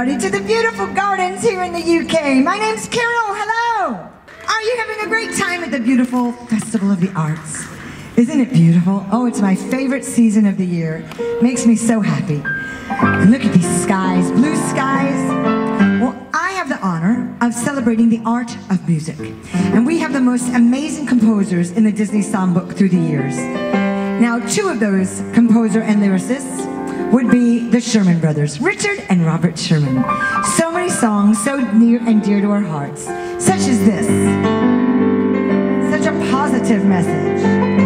everybody, to the beautiful gardens here in the UK. My name's Carol, hello! Are you having a great time at the beautiful Festival of the Arts? Isn't it beautiful? Oh, it's my favorite season of the year. Makes me so happy. And look at these skies, blue skies. Well, I have the honor of celebrating the art of music. And we have the most amazing composers in the Disney songbook through the years. Now, two of those composer and lyricists would be the Sherman Brothers, Richard and Robert Sherman. So many songs so near and dear to our hearts, such as this. Such a positive message.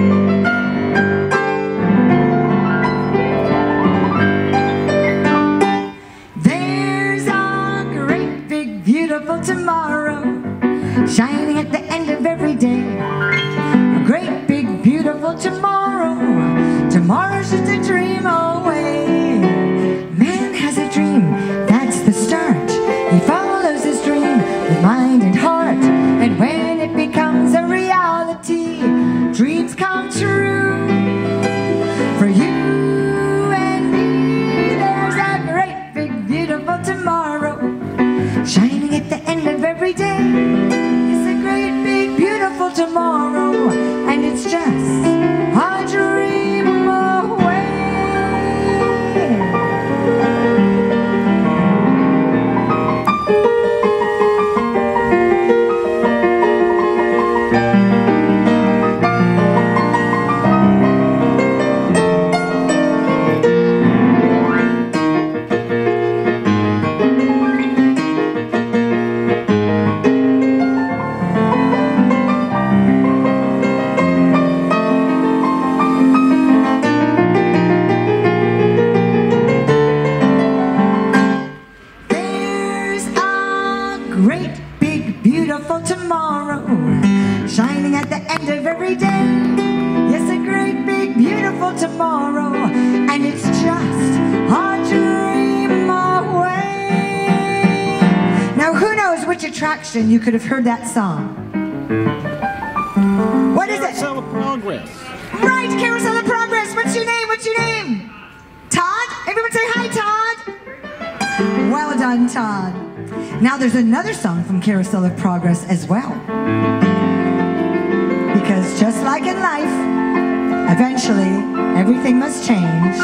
There's a great big beautiful tomorrow shining at the end of every day. A great big beautiful tomorrow. Tomorrow's just a dream away. Man has a dream, that's the start. He follows his dream with mind and heart. And when it becomes a reality, dreams come true. For you and me, there's a great big beautiful tomorrow shining at the end of every day. It's a great big beautiful tomorrow, and it's just a dream away. Shining at the end of every day. Yes, a great big beautiful tomorrow, and it's just a dream away. Now who knows which attraction you could have heard that song? What is it? Carousel of Progress. Right, Carousel of Progress. What's your name? What's your name? Todd? Everyone say hi, Todd. Well done, Todd. Now there's another song from Carousel of Progress as well. Because just like in life, eventually everything must change.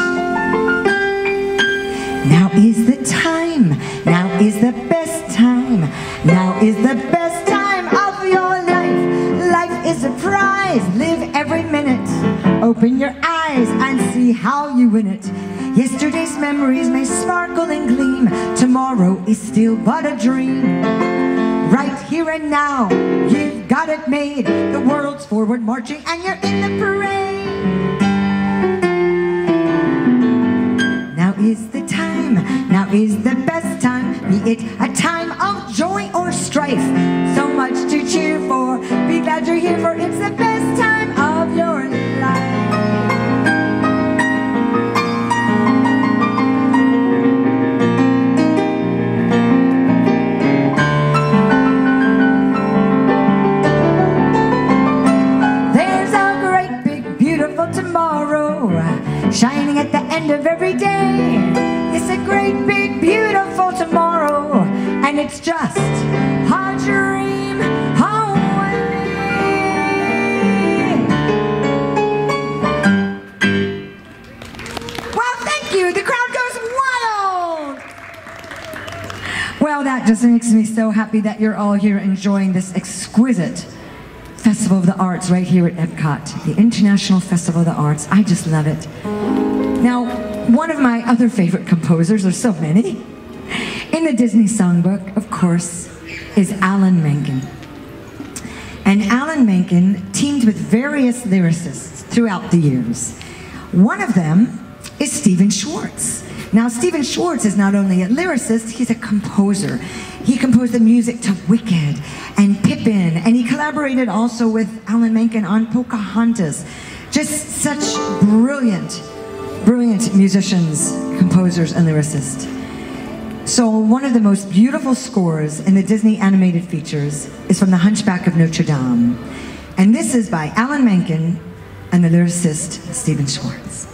Now is the time. Now is the best time. Now is the best time of your life. Life is a prize. Live every minute. Open your eyes and see how you win it. Yesterday's memories may sparkle and gleam. Tomorrow is still but a dream. Right here and now, you've got it made. The world's forward marching and you're in the parade. Now is the time, now is the best time. Be it a time of joy or strife. So much to cheer for, be glad you're here for. It's the best time of your life. Shining at the end of every day. It's a great big beautiful tomorrow, and it's just a dream away. Well, thank you. The crowd goes wild. Well, that just makes me so happy that you're all here enjoying this exquisite Festival of the Arts right here at Epcot, the International Festival of the Arts. I just love it. Now, one of my other favorite composers, there's so many, in the Disney Songbook, of course, is Alan Menken. And Alan Menken teamed with various lyricists throughout the years. One of them is Stephen Schwartz. Now, Stephen Schwartz is not only a lyricist, he's a composer. He composed the music to Wicked and Pippin, and he collaborated also with Alan Menken on Pocahontas. Just such brilliant musicians, composers, and lyricists. So one of the most beautiful scores in the Disney animated features is from The Hunchback of Notre Dame. And this is by Alan Menken and the lyricist Stephen Schwartz.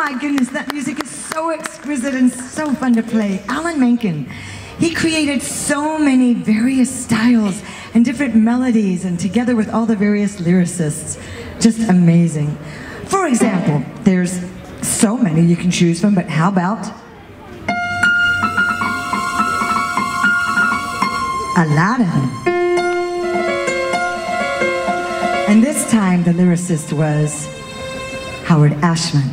my goodness, that music is so exquisite and so fun to play. Alan Menken, he created so many various styles and different melodies, and together with all the various lyricists, just amazing. For example, there's so many you can choose from, but how about Aladdin? And this time the lyricist was Howard Ashman.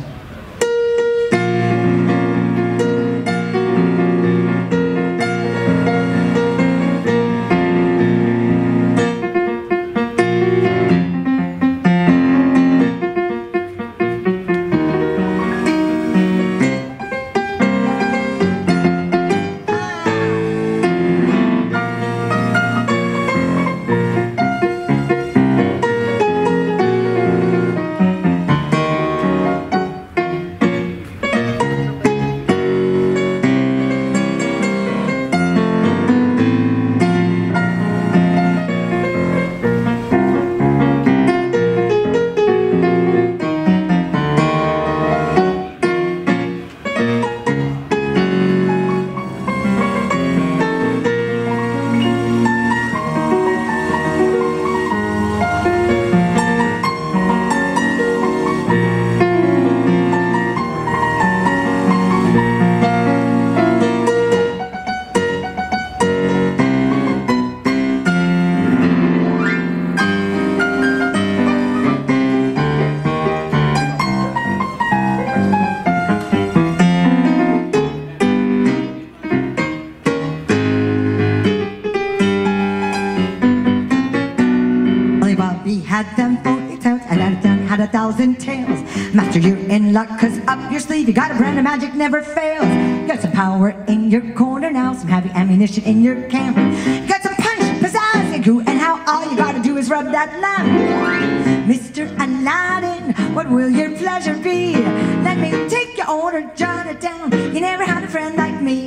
Had them 40 toes, Aladdin had 1,000 tails. Master, you're in luck, cause up your sleeve you got a brand of magic never fails. Got some power in your corner now, some heavy ammunition in your camp. Got some punch, pizzazz, and goo, and how all you gotta do is rub that lamp. Mr. Aladdin, what will your pleasure be? Let me take your order, jot it down. You never had a friend like me.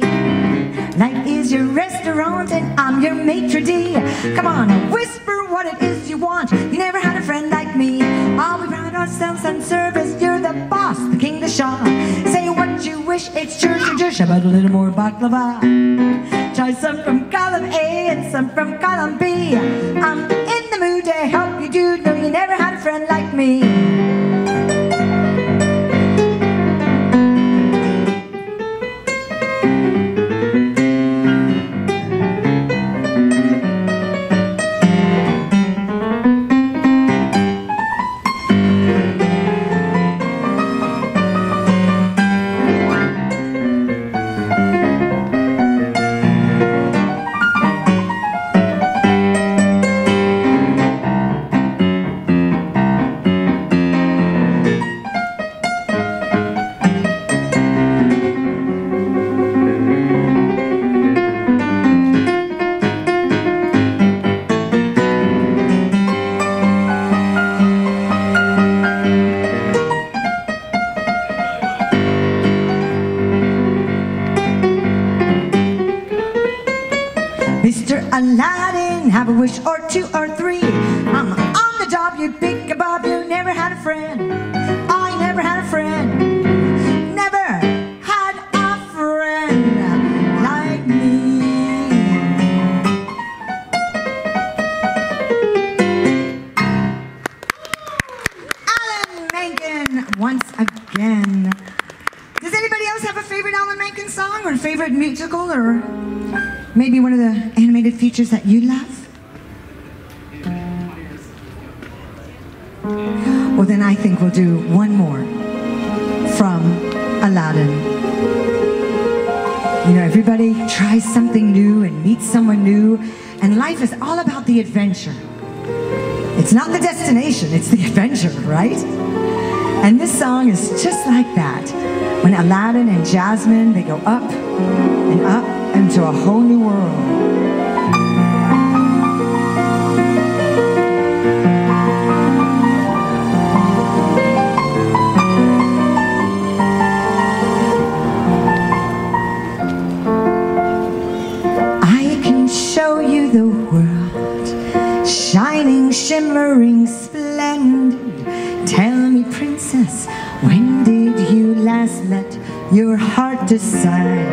Light is your restaurant and I'm your maitre d'. Come on, whisper what it is you want. You never had a friend like me. All we pride ourselves on service. You're the boss, the king, the shah. Say what you wish, it's your dish. How about a little more baklava? Try some from column A and some from column B. I'm in the mood to help you, dude. No, you never had a friend like me. Mr. Aladdin, have a wish or two or three. I'm on the job, you big kebab, you never had a friend. I never had a friend. Never had a friend like me. Alan Menken, once again. Does anybody else have a favorite Alan Menken song or a favorite musical or maybe one of the animated features that you love? Well, then I think we'll do one more from Aladdin. You know, everybody tries something new and meets someone new, and life is all about the adventure. It's not the destination, it's the adventure, right? And this song is just like that. When Aladdin and Jasmine, they go up and up into a whole new world. I can show you the world, shining, shimmering, splendid. Tell me, princess, when did you land? your heart decide.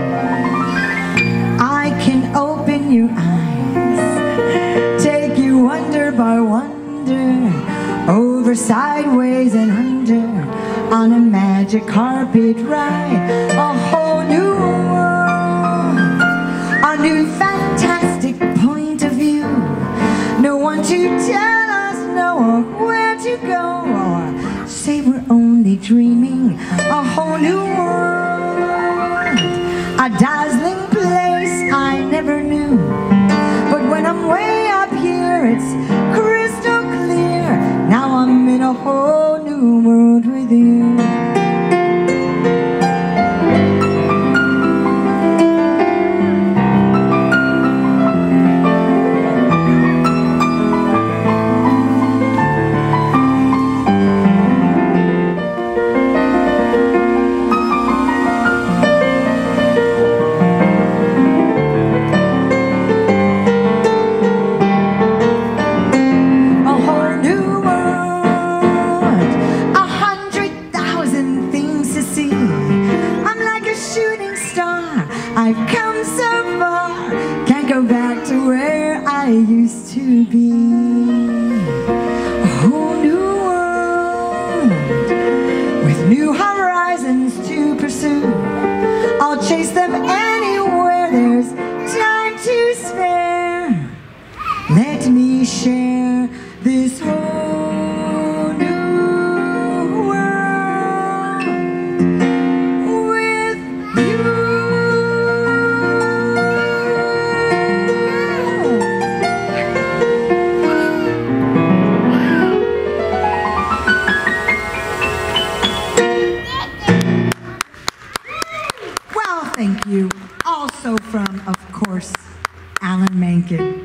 I can open your eyes, take you wonder by wonder, over, sideways and under, on a magic carpet ride. A whole new world, a new fantastic point of view. No one to tell us no where to go, or say we're only dreaming. A whole new world, a dazzling place I never knew. But when I'm way up here, it's crystal clear. Now I'm in a whole new world with you. I've come so far, can't go back to where I used to be. A whole new world, with new horizons to pursue. I'll chase them anywhere there's time to spare. Let me share this whole new world with you. Thank you. Also from, of course, Alan Menken.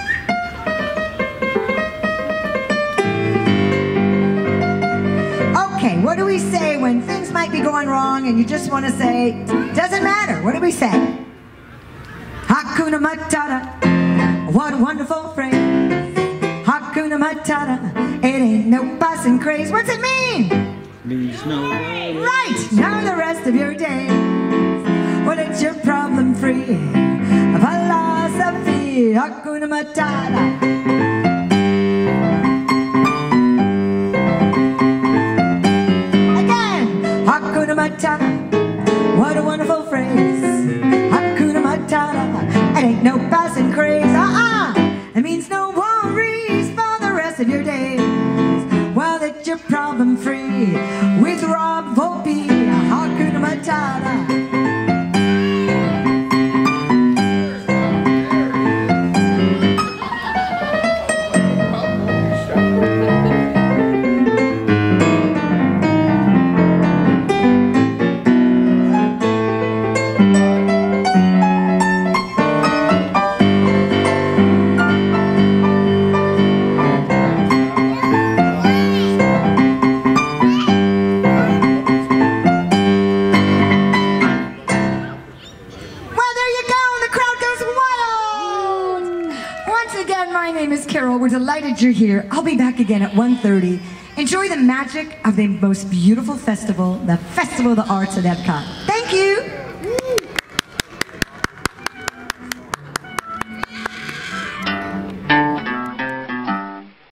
Okay, what do we say when things might be going wrong and you just want to say, doesn't matter? What do we say? Hakuna Matata, what a wonderful phrase. Hakuna Matata, it ain't no passing craze. What's it mean? Means no worries. Right, now the rest of your day. Well, it's your problem-free philosophy. Hakuna Matata. Again, Hakuna Matata. What a wonderful phrase. Hakuna Matata. It ain't no passing craze. It means no worries for the rest of your days. Well, it's your problem-free with Rob Volpe. Hakuna Matata. We're delighted you're here. I'll be back again at 1:30. Enjoy the magic of the most beautiful festival, the Festival of the Arts at Epcot. Thank you.